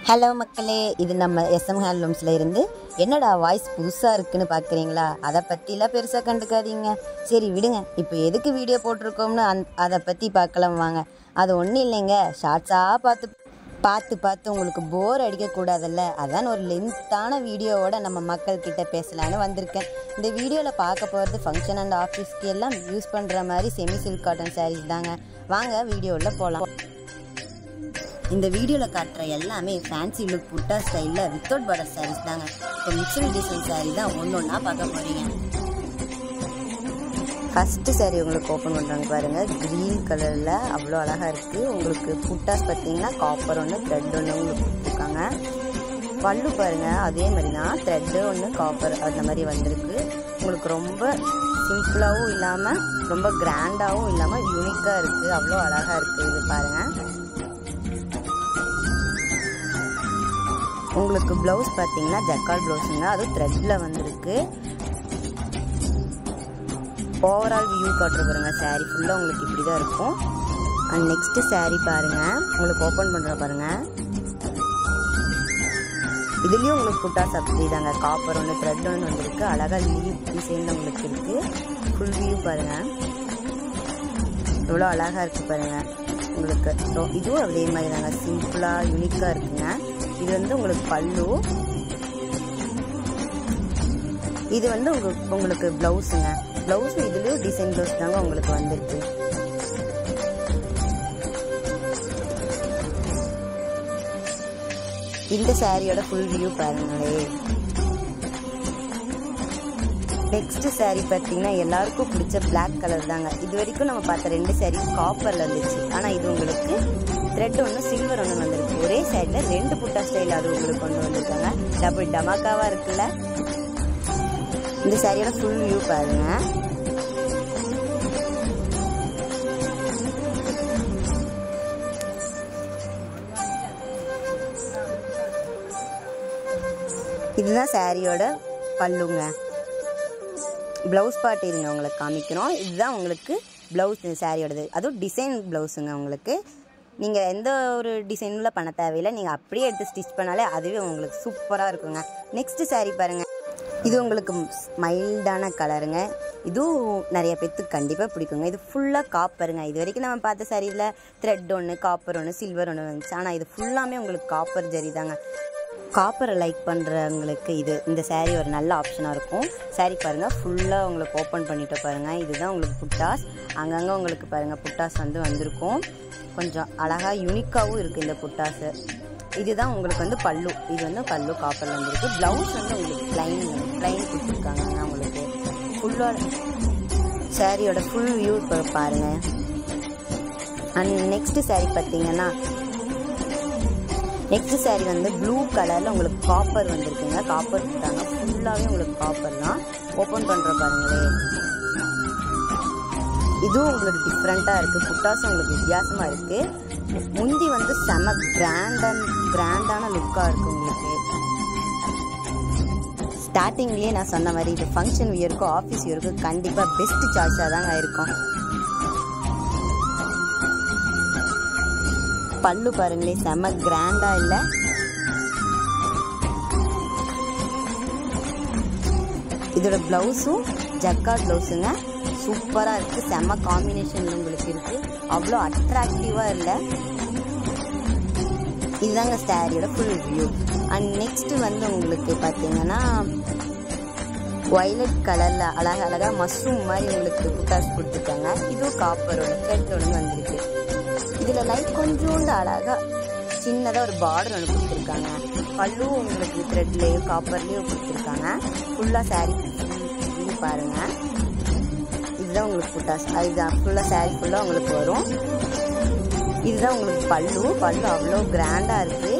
Hello மக்களே, இது நம்ம SM ஹேண்ட்லூம்ஸில் இருந்து. என்னடா வாய்ஸ் புதுசாக இருக்குன்னு பார்க்குறீங்களா? அதை பற்றிலாம் பெருசாக கண்டுக்காதீங்க. சரி விடுங்க, இப்போ எதுக்கு வீடியோ போட்டிருக்கோம்னு அதை பற்றி பார்க்கலாம் வாங்க. அது ஒன்றும் இல்லைங்க, ஷார்ட்ஸாக பார்த்து உங்களுக்கு போர் அடிக்கக்கூடாதுல்ல, அதான் ஒரு லென்த்தான வீடியோவோட நம்ம மக்கள்கிட்ட பேசலான்னு வந்திருக்கேன். இந்த வீடியோவில் பார்க்க போகிறது ஃபங்க்ஷன் அண்ட் ஆஃபீஸ்க்கு எல்லாம் யூஸ் பண்ணுற மாதிரி செமி சில்க் காட்டன் சாரீஸ் தாங்க. வாங்க வீடியோவில் போகலாம். இந்த வீடியோவில் காட்டுற எல்லாமே ஃபேன்சி லுக் புட்டா ஸ்டைலில் வித்தவுட் பார்டர் சாரீஸ் தாங்க. இப்போ மிக்சடு டிசைன் சாரீ தான் ஒன்று ஒன்றா பார்க்க போகிறீங்க. ஃபஸ்ட்டு சாரீ உங்களுக்கு ஓப்பன் பண்ணுறாங்க பாருங்கள். க்ரீன் கலரில் அவ்வளோ அழகாக இருக்குது. உங்களுக்கு புட்டாஸ் பார்த்தீங்கன்னா காப்பர் ஒன்று, த்ரெட் ஒன்று உங்களுக்கு கொடுத்துருக்காங்க. பல்லு பாருங்கள், அதே மாதிரி தான் த்ரெட்டு ஒன்று காப்பர் அந்த மாதிரி வந்திருக்கு. உங்களுக்கு ரொம்ப சிம்பிளாகவும் இல்லாமல் ரொம்ப கிராண்டாகவும் இல்லாமல் யூனிக்காக இருக்குது. அவ்வளோ அழகாக இருக்குது. இது பாருங்கள். உங்களுக்கு ப்ளவுஸ் பார்த்தீங்கன்னா ஜக்கார்ட் ப்ளவுஸுங்க, அதுவும் த்ரெட்டில் வந்திருக்கு. ஓவரால் வியூ காட்டுற பாருங்க. சாரீ ஃபுல்லாக உங்களுக்கு இப்படி தான் இருக்கும். அண்ட் நெக்ஸ்ட்டு சாரீ பாருங்கள், உங்களுக்கு ஓப்பன் பண்ணுற பாருங்கள். இதுலேயும் உங்களுக்கு புட்டாஸ் அப்படி தாங்க. காப்பர் ஒன்று, த்ரெட் ஒன்று வந்துருக்கு. அழகாக லீவ் டிசைனில் உங்களுக்கு இருக்குது. ஃபுல் வியூ பாருங்கள், எவ்வளோ அழகாக இருக்குது பாருங்கள். உங்களுக்கு இதுவும் அதே மாதிரி தாங்க, சிம்பிளாக யூனிக்காக இருக்குங்க. இது வந்து உங்களுக்கு பல்லு, இது வந்து உங்களுக்கு ப்ளவுஸுங்க. ப்ளவுஸு இதுலேயும் டிசைன் ப்ளவுஸ் தாங்க உங்களுக்கு வந்துருக்கு. இந்த சாரியோட ஃபுல் வியூ பாருங்களே. நெக்ஸ்ட் சாரீ பார்த்தீங்கன்னா எல்லாருக்கும் பிடிச்ச பிளாக் கலர் தாங்க. இது வரைக்கும் நம்ம பார்த்த 2 சாரீ காப்பரில் இருந்துச்சு. ஆனால் இது உங்களுக்கு த்ரெட் ஒன்று, சில்வர் ஒன்று வந்திருக்கு. ஒரே சாரியில் 2 புட்டா ஸ்டைல் அது உங்களுக்கு கொண்டு வந்திருக்காங்க. டபுள் டமாக்காவாக இருக்குல்ல. இந்த சாரியோட ஃபுல் வியூ பாருங்க. இதுதான் சாரியோட பல்லுங்க. ப்ளவுஸ் பார்ட் இருங்க உங்களுக்கு காமிக்கிறோம். இதுதான் உங்களுக்கு ப்ளவுஸ் சாரியோடது, அதுவும் டிசைன் ப்ளவுஸுங்க. உங்களுக்கு நீங்கள் எந்த ஒரு டிசைனில் பண்ண தேவையில்லை, நீங்கள் அப்படியே எடுத்து ஸ்டிச் பண்ணாலே அதுவே உங்களுக்கு சூப்பராக இருக்குங்க. நெக்ஸ்ட்டு சாரீ பாருங்கள். இது உங்களுக்கு மைல்டான கலருங்க. இதுவும் நிறைய பேர்த்துக்கு கண்டிப்பாக பிடிக்குங்க. இது ஃபுல்லாக காப்பருங்க. இது வரைக்கும் நம்ம பார்த்த சாரியில் த்ரெட் ஒன்று, காப்பர் ஒன்று, சில்வர் ஒன்று வந்துச்சு. ஆனால் இது ஃபுல்லாமே உங்களுக்கு காப்பர் ஜரி தாங்க. காப்பரை லைக் பண்ணுறவங்களுக்கு இந்த சாரீ ஒரு நல்ல ஆப்ஷனாக இருக்கும். சாரீ பாருங்கள், ஃபுல்லாக உங்களுக்கு ஓப்பன் பண்ணிட்டு பாருங்கள். இதுதான் உங்களுக்கு புட்டாஸ். அங்கங்கே உங்களுக்கு பாருங்கள் புட்டாஸ் வந்திருக்கும். கொஞ்சம் அழகாக யூனிக்காகவும் இருக்குது இந்த புட்டாஸு. இதுதான் உங்களுக்கு வந்து பல்லு. இது வந்து பல்லு காப்பரில் வந்துருக்கு. ப்ளவுஸ் வந்து உங்களுக்கு ப்ளைன் கொடுத்துருக்காங்க. உங்களுக்கு ஃபுல்லாக சாரியோட ஃபுல் வியூ இப்போ பாருங்கள். அண்ட் நெக்ஸ்ட்டு சாரீ பார்த்தீங்கன்னா, நெக்ஸ்ட் சாரீ வந்து ப்ளூ கலரில் உங்களுக்கு காப்பர் வந்திருக்குங்க. காப்பர் கொடுத்தாங்க. ஃபுல்லாகவே உங்களுக்கு காப்பர் தான். ஓப்பன் பண்ணுற பாருங்களே. இதுவும் உங்களுக்கு டிஃப்ரெண்ட்டாக இருக்குது. புட்டாஸும் உங்களுக்கு வித்தியாசமாக இருக்குது. முந்தி வந்து செம கிராண்டான லுக்காக இருக்குது உங்களுக்கு. ஸ்டார்டிங்லேயே நான் சொன்ன மாதிரி இது ஃபங்க்ஷன் வியருக்கும் ஆஃபீஸ் வியருக்கும் கண்டிப்பாக பெஸ்ட் சாய்ஸாக தாங்க இருக்கும். பல்லு பாருங்களே, செம கிராண்டா இல்லை? இதோட ப்ளவுஸும் ஜக்கார்ட் ப்ளவுஸுங்க. சூப்பராக இருக்குது. செம காம்பினேஷன் உங்களுக்கு இருக்குது. அவ்வளோ அட்ராக்டிவாக இல்லை? இதுதாங்க சாரியோட ஃபுல் வியூ. அண்ட் நெக்ஸ்ட்டு வந்து உங்களுக்கு பார்த்தீங்கன்னா வயலட் கலரில் அழகாக மஷ்ரூம் மாதிரி உங்களுக்கு புட்டாஸ் கொடுத்துருக்காங்க. இதுவும் காப்பரோட த்ரெட்டோட வந்திருக்கு. இதில் லைட் கொஞ்சோண்டு அழகாக சின்னதாக ஒரு பார்டர் ஒன்று கொடுத்துருக்காங்க. பல்லும் உங்களுக்கு த்ரெட்லேயும் காப்பர்லேயும் கொடுத்துருக்காங்க. ஃபுல்லாக சாரீ பாருங்கள். இதுதான் உங்களுக்கு புட்டாஸ். அதுதான் ஃபுல்லாக சாரீ ஃபுல்லாக உங்களுக்கு வரும். இதுதான் உங்களுக்கு பல்லு அவ்வளோ கிராண்டாக இருக்குது.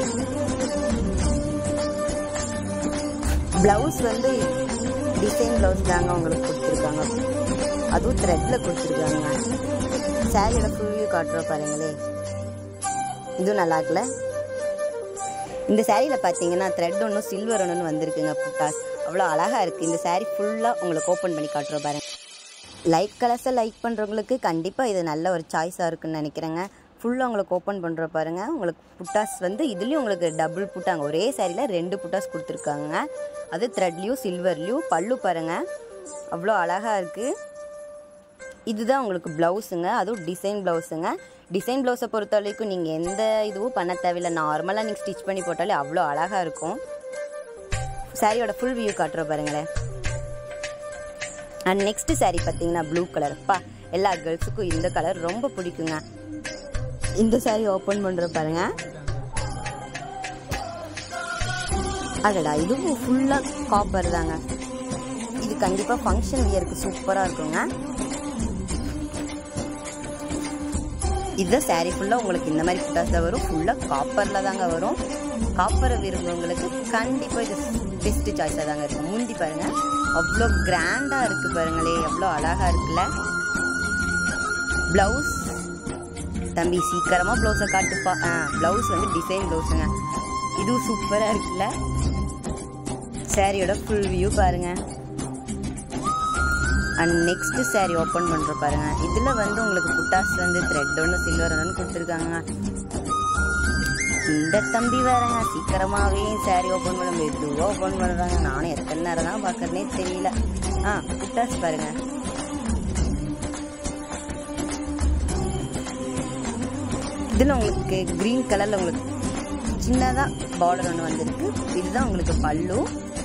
ப்ளவுஸ் வந்து டிசைன் ப்ளவுஸ் தாங்க உங்களுக்கு கொடுத்துருக்காங்க. அதுவும் த்ரெட்டில் கொடுத்துருக்காங்க. சாரியோட ஃபுல் வியூ காட்டுற பாருங்களே. இதுவும் நல்லா இருக்குல்ல? இந்த சாரியில் பார்த்தீங்கன்னா த்ரெட் ஒன்று, சில்வர் ஒன்று வந்திருக்குங்க. புட்டாஸ் அவ்வளோ அழகாக இருக்குது. இந்த சாரீ ஃபுல்லாக உங்களுக்கு ஓப்பன் பண்ணி காட்டுற பாருங்க. லைட் கலர்ஸை லைக் பண்ணுறவங்களுக்கு கண்டிப்பாக இது நல்ல ஒரு சாய்ஸாக இருக்குன்னு நினைக்கிறேங்க. ஃபுல்லாக உங்களுக்கு ஓப்பன் பண்ணுற பாருங்கள். உங்களுக்கு புட்டாஸ் வந்து இதுலேயும் உங்களுக்கு டபுள் புட்டாங்க. ஒரே சாரியில் 2 புட்டாஸ் கொடுத்துருக்காங்க. அது த்ரெட்லேயும் சில்வர்லேயும். பல்லு பாருங்கள் அவ்வளோ அழகாக இருக்குது. இதுதான் உங்களுக்கு ப்ளவுஸுங்க. அதுவும் டிசைன் ப்ளவுஸுங்க. டிசைன் ப்ளவுஸை பொறுத்த வரைக்கும் நீங்கள் எந்த இதுவும் பண்ண தேவையில்லை. நார்மலாக நீங்கள் ஸ்டிச் பண்ணி போட்டாலே அவ்வளோ அழகாக இருக்கும். சாரியோட ஃபுல் வியூ காட்டுறோம் பாருங்களேன். அண்ட் நெக்ஸ்ட் சாரீ பார்த்தீங்கன்னா ப்ளூ கலர்ப்பா. எல்லா கேர்ள்ஸுக்கும் இந்த கலர் ரொம்ப பிடிக்குங்க. இந்த சாரீ ஓப்பன் பண்ணுற பாருங்க. அடடா இதுவும் ஃபுல்லாக காப்பர் தாங்க. இது கண்டிப்பாக ஃபங்க்ஷன் வியருக்கு சூப்பராக இருக்குங்க. இதுதான் சாரீ ஃபுல்லாக உங்களுக்கு இந்த மாதிரி புட்டாஸ் தான் வரும். ஃபுல்லாக காப்பரில் தாங்க வரும். காப்பரை விரும்புகிறவங்களுக்கு கண்டிப்பாக இது பெஸ்ட் சாய்ஸாக தாங்க இருக்கும். முந்தி பாருங்கள் அவ்வளோ கிராண்டாக இருக்குது பாருங்களே, எவ்வளோ அழகாக இருக்குல்ல. ப்ளவுஸ் தம்பி சீக்கிரமாக ப்ளவுஸை காட்டுப்பா. ப்ளவுஸ் வந்து டிசைன் ப்ளவுஸுங்க. இதுவும் சூப்பராக இருக்குல்ல. சாரியோட ஃபுல் வியூ பாருங்கள். அண்ட் நெக்ஸ்ட் சாரீ ஓப்பன் பண்ணுற பாருங்க. இதில் வந்து உங்களுக்கு புட்டாஸ் வந்து த்ரெட் ஒன்று சில்வர் ஒன்று கொடுத்துருக்காங்க. இந்த தம்பி வேறங்க சீக்கிரமாகவே சாரீ ஓப்பன் பண்ண மெதுவாக ஓப்பன் பண்ணுறாங்க. நானும் எத்தனை நேரம் தான் பார்க்குறதுனே தெரியல. புட்டாஸ் பாருங்க. இதில் உங்களுக்கு க்ரீன் கலரில் உங்களுக்கு சின்னதாக பார்டர் ஒன்று வந்திருக்கு. இதுதான் உங்களுக்கு பல்லு.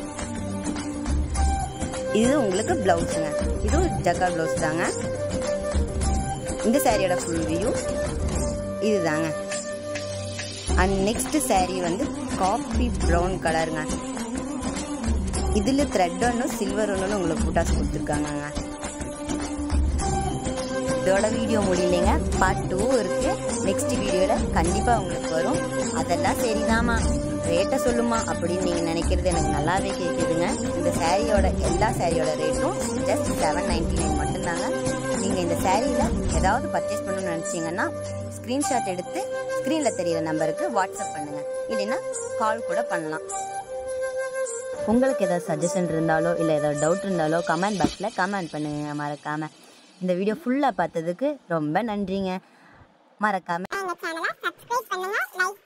இது உங்களுக்கு ப்ளவுஸுங்க. இதுவும் ஜக்கார்ட் ப்ளவுஸ் தாங்க. இந்த சாரியோட ஃபுல் வியூ இதுதாங்க. அண்ட் நெக்ஸ்ட் சாரீ வந்து காப்பி ப்ரௌன் கலருங்க. இதில் த்ரெட் ஒன்று சில்வர் ஒன்று உங்களுக்கு புட்டாஸ் கொடுத்துருக்காங்க. இதோட வீடியோ முடியலைங்க. பார்ட் 2 இருக்குது. நெக்ஸ்ட் வீடியோவில் கண்டிப்பாக உங்களுக்கு வரும். அதெல்லாம் சரிதாம்மா ரேட்டை சொல்லுமா அப்படின்னு நீங்கள் நினைக்கிறது எனக்கு நல்லாவே கேட்குதுங்க. இந்த சாரியோட எல்லா சாரியோட ரேட்டும் ஜஸ்ட் 799 மட்டும்தாங்க. நீங்கள் இந்த சாரியில் ஏதாவது பர்ச்சேஸ் பண்ணணும்னு நினச்சிங்கன்னா ஸ்க்ரீன்ஷாட் எடுத்து ஸ்க்ரீனில் தெரியிற நம்பருக்கு வாட்ஸ்அப் பண்ணுங்கள். இல்லைன்னா கால் கூட பண்ணலாம். உங்களுக்கு ஏதாவது சஜஷன் இருந்தாலோ இல்லை ஏதாவது டவுட் இருந்தாலோ கமெண்ட் பாக்ஸில் கமெண்ட் பண்ணுங்க. மறக்காமல் இந்த வீடியோ ஃபுல்லாக பார்த்ததுக்கு ரொம்ப நன்றிங்க. மறக்காமல் சப்ஸ்கிரைப் பண்ணுங்க, லைக்